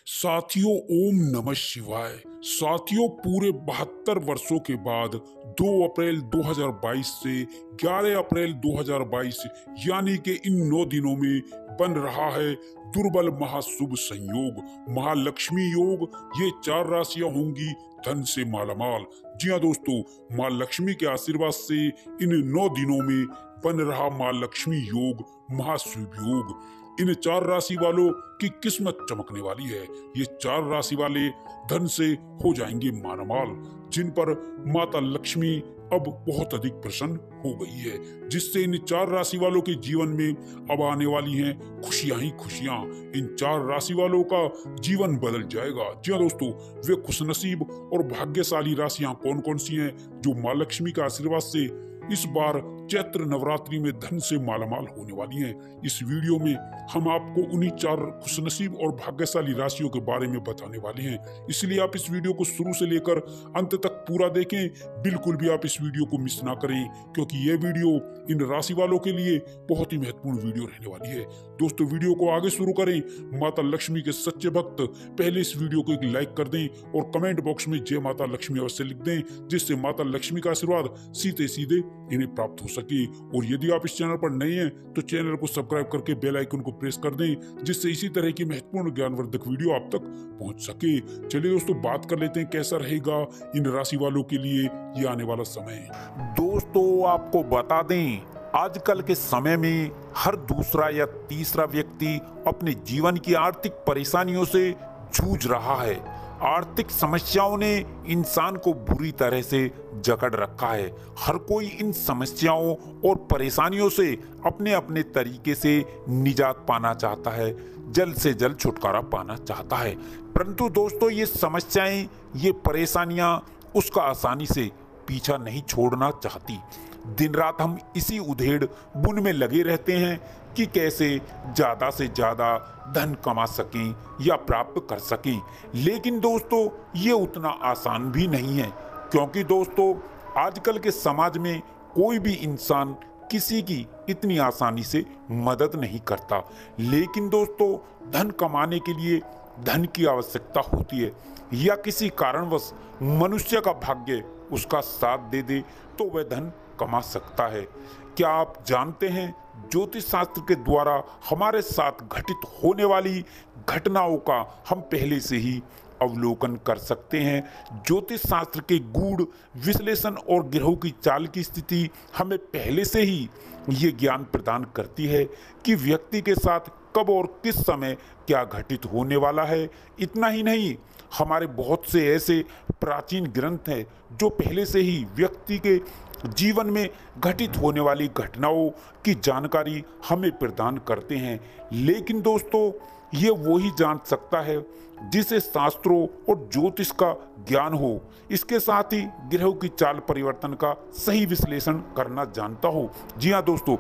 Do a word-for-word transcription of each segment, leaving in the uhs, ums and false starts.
साथियों, ओम नमः शिवाय। साथियों, पूरे बहत्तर वर्षों के बाद दो अप्रैल दो हज़ार बाईस से ग्यारह अप्रैल दो हज़ार बाईस यानी कि इन नौ दिनों में बन रहा है दुर्बल महाशुभ संयोग, महालक्ष्मी योग। ये चार राशियां होंगी धन से मालामाल। जी हाँ दोस्तों, माँ लक्ष्मी के आशीर्वाद से इन नौ दिनों में बन रहा माँ लक्ष्मी योग, महाशुभ योग। इन चार राशि वालों की किस्मत चमकने वाली है। ये चार राशि वाले धन से हो जाएंगे मालामाल, जिन पर माता लक्ष्मी अब बहुत अधिक प्रसन्न हो गई है, जिससे इन चार राशि वालों के जीवन में अब आने वाली हैं खुशियां ही खुशियां। इन चार राशि वालों का जीवन बदल जाएगा। जी हाँ दोस्तों, वे खुशनसीब और भाग्यशाली राशियां कौन कौन सी हैं जो माँ लक्ष्मी के आशीर्वाद से इस बार चैत्र नवरात्रि में धन से मालामाल होने वाली हैं। इस वीडियो में हम आपको उन्हीं चार खुशनसीब और भाग्यशाली राशियों के बारे में बताने वाले हैं, इसलिए आप इस वीडियो को शुरू से लेकर अंत तक पूरा देखें। बिल्कुल भी आप इस वीडियो को मिस ना करें, क्योंकि ये वीडियो इन राशि वालों के लिए बहुत ही महत्वपूर्ण वीडियो रहने वाली है। दोस्तों, वीडियो को आगे शुरू करें। माता लक्ष्मी के सच्चे भक्त पहले इस वीडियो को एक लाइक कर दें और कमेंट बॉक्स में जय माता लक्ष्मी अवश्य लिख दें, जिससे माता लक्ष्मी का आशीर्वाद सीधे सीधे इन्हें प्राप्त हो सके। और यदि आप इस चैनल पर नए हैं तो चैनल को सब्सक्राइब करके बेल आइकन को प्रेस कर दें, जिससे इसी तरह की महत्वपूर्ण ज्ञानवर्धक वीडियो आप तक पहुंच सके। चलिए दोस्तों, बात कर लेते हैं कैसा रहेगा इन राशि वालों के लिए ये आने वाला समय। दोस्तों, आपको बता दें, आजकल के समय में हर दूसरा या तीसरा व्यक्ति अपने जीवन की आर्थिक परेशानियों से जूझ रहा है। आर्थिक समस्याओं ने इंसान को बुरी तरह से जकड़ रखा है। हर कोई इन समस्याओं और परेशानियों से अपने अपने तरीके से निजात पाना चाहता है, जल्द से जल्द छुटकारा पाना चाहता है। परंतु दोस्तों, ये समस्याएं, ये परेशानियां उसका आसानी से पीछा नहीं छोड़ना चाहती। दिन रात हम इसी उधेड़ बुन में लगे रहते हैं कि कैसे ज़्यादा से ज़्यादा धन कमा सकें या प्राप्त कर सकें। लेकिन दोस्तों, ये उतना आसान भी नहीं है, क्योंकि दोस्तों आजकल के समाज में कोई भी इंसान किसी की इतनी आसानी से मदद नहीं करता। लेकिन दोस्तों, धन कमाने के लिए धन की आवश्यकता होती है, या किसी कारणवश मनुष्य का भाग्य उसका साथ दे दे तो वह धन कमा सकता है। क्या आप जानते हैं, ज्योतिष शास्त्र के द्वारा हमारे साथ घटित होने वाली घटनाओं का हम पहले से ही अवलोकन कर सकते हैं। ज्योतिष शास्त्र के गूढ़ विश्लेषण और ग्रहों की चाल की स्थिति हमें पहले से ही ये ज्ञान प्रदान करती है कि व्यक्ति के साथ कब और किस समय क्या घटित होने वाला है। इतना ही नहीं, हमारे बहुत से ऐसे प्राचीन ग्रंथ हैं जो पहले से ही व्यक्ति के जीवन में घटित होने वाली घटनाओं की जानकारी हमें प्रदान करते हैं। लेकिन दोस्तों, ये वो ही जान सकता है जिसे शास्त्रों और ज्योतिष का ज्ञान हो, इसके साथ ही ग्रहों की चाल परिवर्तन का सही विश्लेषण करना जानता हो। जी हाँ दोस्तों,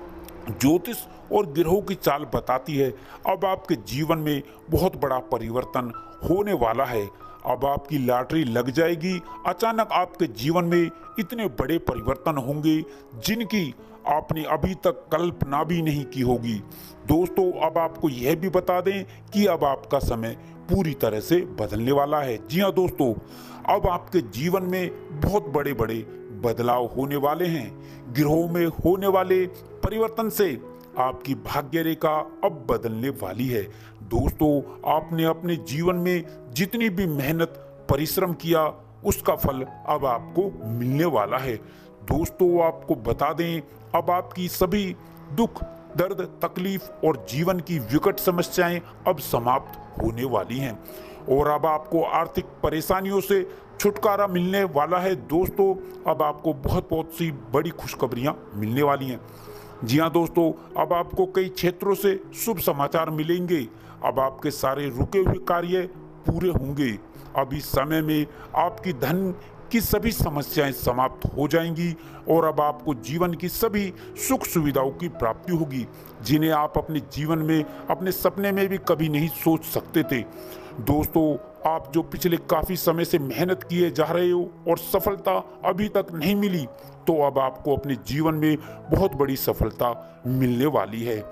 ज्योतिष और ग्रहों की चाल बताती है अब आपके जीवन में बहुत बड़ा परिवर्तन होने वाला है। अब आपकी लॉटरी लग जाएगी। अचानक आपके जीवन में इतने बड़े परिवर्तन होंगे जिनकी आपने अभी तक कल्पना भी नहीं की होगी। दोस्तों, अब आपको यह भी बता दें कि अब आपका समय पूरी तरह से बदलने वाला है। जी हाँ दोस्तों, अब आपके जीवन में बहुत बड़े बड़े बदलाव होने वाले हैं। ग्रहों में होने वाले परिवर्तन से आपकी भाग्य रेखा अब बदलने वाली है। दोस्तों, आपने अपने जीवन में जितनी भी मेहनत परिश्रम किया, उसका फल अब आपको मिलने वाला है। दोस्तों, आपको बता दें, अब आपकी सभी दुख, दर्द, तकलीफ और जीवन की विकट समस्याएं अब समाप्त होने वाली हैं और अब आपको आर्थिक परेशानियों से छुटकारा मिलने वाला है। दोस्तों, अब आपको बहुत बहुत सी बड़ी खुशखबरियां मिलने वाली हैं। जी हाँ दोस्तों, अब आपको कई क्षेत्रों से शुभ समाचार मिलेंगे। अब आपके सारे रुके हुए कार्य पूरे होंगे। अब इस समय में आपकी धन की सभी समस्याएं समाप्त हो जाएंगी और अब आपको जीवन की सभी सुख सुविधाओं की प्राप्ति होगी, जिन्हें आप अपने जीवन में, अपने सपने में भी कभी नहीं सोच सकते थे। दोस्तों, आप जो पिछले काफ़ी समय से मेहनत किए जा रहे हो और सफलता अभी तक नहीं मिली, तो अब आपको अपने जीवन में बहुत बड़ी सफलता मिलने वाली है।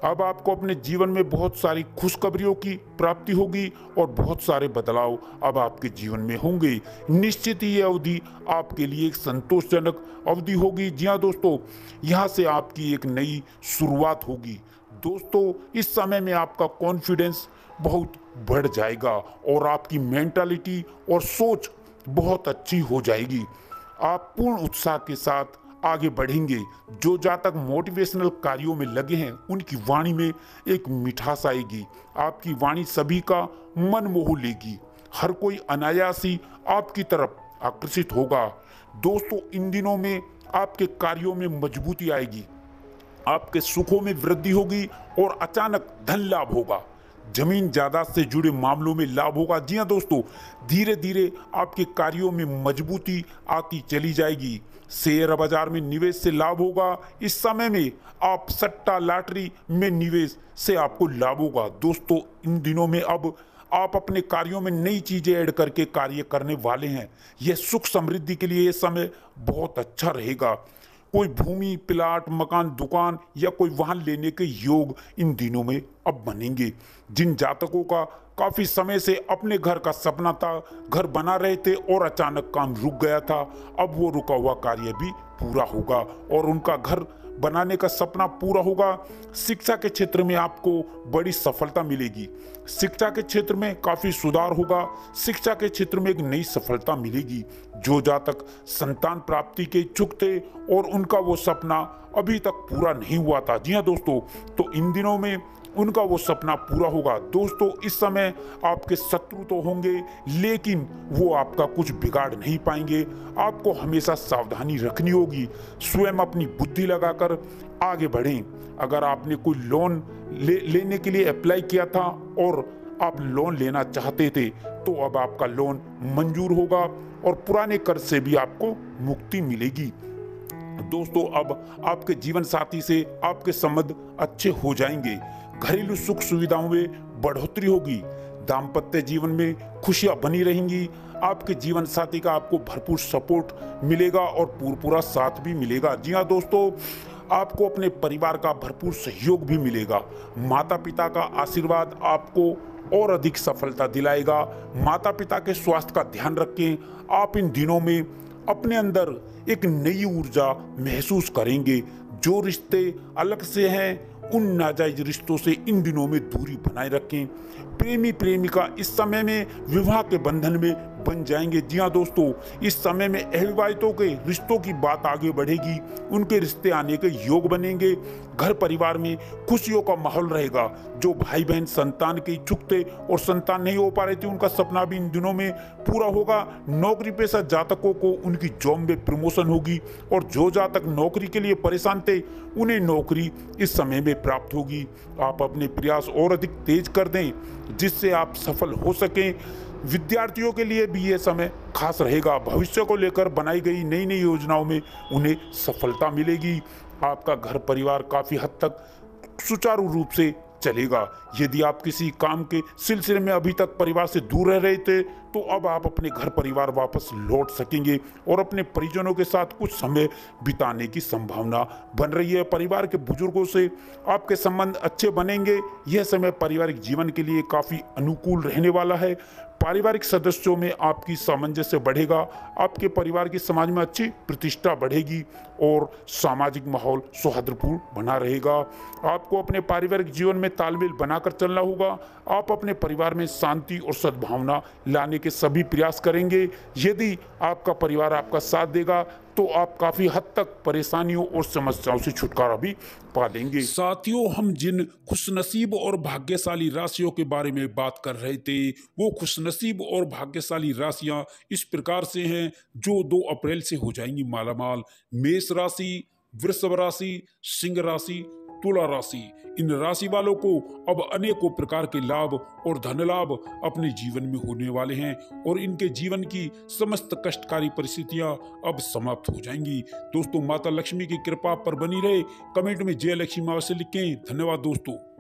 अब आपको अपने जीवन में बहुत सारी खुशखबरियों की प्राप्ति होगी और बहुत सारे बदलाव अब आपके जीवन में होंगे। निश्चित ही ये अवधि आपके लिए एक संतोषजनक अवधि होगी। जी हाँ दोस्तों, यहाँ से आपकी एक नई शुरुआत होगी। दोस्तों, इस समय में आपका कॉन्फिडेंस बहुत बढ़ जाएगा और आपकी मेंटालिटी और सोच बहुत अच्छी हो जाएगी। आप पूर्ण उत्साह के साथ आगे बढ़ेंगे। जो जातक मोटिवेशनल कार्यों में लगे हैं उनकी वाणी में एक मिठास आएगी। आपकी वाणी सभी का मन मोह लेगी। हर कोई अनायास ही आपकी तरफ आकर्षित होगा। दोस्तों, इन दिनों में आपके कार्यों में मजबूती आएगी, आपके सुखों में वृद्धि होगी और अचानक धन लाभ होगा। जमीन जायदाद से जुड़े मामलों में लाभ होगा। जी हाँ दोस्तों, धीरे धीरे आपके कार्यों में मजबूती आती चली जाएगी। शेयर बाजार में निवेश से लाभ होगा। इस समय में आप सट्टा लॉटरी में निवेश से आपको लाभ होगा। दोस्तों, इन दिनों में अब आप अपने कार्यों में नई चीजें ऐड करके कार्य करने वाले हैं। यह सुख समृद्धि के लिए यह समय बहुत अच्छा रहेगा। कोई भूमि, प्लाट, मकान, दुकान या कोई वाहन लेने के योग इन दिनों में अब बनेंगे। जिन जातकों का काफी समय से अपने घर का सपना था, घर बना रहे थे और अचानक काम रुक गया था, अब वो रुका हुआ कार्य भी पूरा होगा और उनका घर बनाने का सपना पूरा होगा। शिक्षा के क्षेत्र में आपको बड़ी सफलता मिलेगी। शिक्षा के क्षेत्र में काफी सुधार होगा। शिक्षा के क्षेत्र में एक नई सफलता मिलेगी। जो जातक संतान प्राप्ति के इच्छुक थे और उनका वो सपना अभी तक पूरा नहीं हुआ था, जी हाँ दोस्तों, तो इन दिनों में उनका वो सपना पूरा होगा। दोस्तों, इस समय आपके शत्रु तो होंगे लेकिन वो आपका कुछ बिगाड़ नहीं पाएंगे। आपको हमेशा सावधानी रखनी होगी। स्वयं अपनी बुद्धि लगाकर आगे बढ़ें। अगर आपने कोई लोन ले, लेने के लिए अप्लाई किया था और आप लोन लेना चाहते थे तो अब आपका लोन मंजूर होगा और पुराने कर्ज से भी आपको मुक्ति मिलेगी। दोस्तों, अब आपके जीवन साथी से आपके संबंध अच्छे हो जाएंगे। घरेलू सुख सुविधाओं में बढ़ोतरी होगी। दाम्पत्य जीवन में खुशियां बनी रहेंगी। आपके जीवन साथी का आपको भरपूर सपोर्ट मिलेगा और पूरा साथ भी मिलेगा। जी हाँ दोस्तों, आपको अपने परिवार का भरपूर सहयोग भी मिलेगा। माता पिता का आशीर्वाद आपको और अधिक सफलता दिलाएगा। माता पिता के स्वास्थ्य का ध्यान रखें। आप इन दिनों में अपने अंदर एक नई ऊर्जा महसूस करेंगे। जो रिश्ते अलग से हैं उन नाजायज रिश्तों से इन दिनों में दूरी बनाए रखें। प्रेमी प्रेमिका इस समय में विवाह के बंधन में बन जाएंगे। जी हाँ दोस्तों, इस समय में अविवाहितों के रिश्तों की बात आगे बढ़ेगी। उनके रिश्ते आने के योग बनेंगे। घर परिवार में खुशियों का माहौल रहेगा। जो भाई बहन संतान के इच्छुक थे और संतान नहीं हो पा रहे थे, उनका सपना भी इन दिनों में पूरा होगा। नौकरी पेशा जातकों को उनकी जॉब में प्रमोशन होगी और जो जातक नौकरी के लिए परेशान थे उन्हें नौकरी इस समय में प्राप्त होगी। आप अपने प्रयास और अधिक तेज कर दें जिससे आप सफल हो सकें। विद्यार्थियों के लिए भी ये समय खास रहेगा। भविष्य को लेकर बनाई गई नई नई योजनाओं में उन्हें सफलता मिलेगी। आपका घर परिवार काफी हद तक सुचारू रूप से चलेगा। यदि आप किसी काम के सिलसिले में अभी तक परिवार से दूर रह रहे थे तो अब आप अपने घर परिवार वापस लौट सकेंगे और अपने परिजनों के साथ कुछ समय बिताने की संभावना बन रही है। परिवार के बुजुर्गों से आपके संबंध अच्छे बनेंगे। यह समय पारिवारिक जीवन के लिए काफी अनुकूल रहने वाला है। पारिवारिक सदस्यों में आपकी सामंजस्य बढ़ेगा। आपके परिवार की समाज में अच्छी प्रतिष्ठा बढ़ेगी और सामाजिक माहौल सौहार्दपूर्ण बना रहेगा। आपको अपने पारिवारिक जीवन में तालमेल बनाकर चलना होगा। आप अपने परिवार में शांति और सद्भावना लाने के सभी प्रयास करेंगे। यदि आपका परिवार आपका साथ देगा तो आप काफी हद तक परेशानियों और समस्याओं से छुटकारा भी पा लेंगे। साथियों, हम जिन खुशनसीब और भाग्यशाली राशियों के बारे में बात कर रहे थे वो खुशनसीब और भाग्यशाली राशियां इस प्रकार से हैं जो दो अप्रैल से हो जाएंगी मालामाल। मेष राशि, वृषभ राशि, सिंह राशि, तुला राशि। इन राशि वालों को अब अनेकों प्रकार के लाभ और धन लाभ अपने जीवन में होने वाले हैं और इनके जीवन की समस्त कष्टकारी परिस्थितियां अब समाप्त हो जाएंगी। दोस्तों, माता लक्ष्मी की कृपा पर बनी रहे। कमेंट में जय लक्ष्मी अवश्य लिखें। धन्यवाद दोस्तों।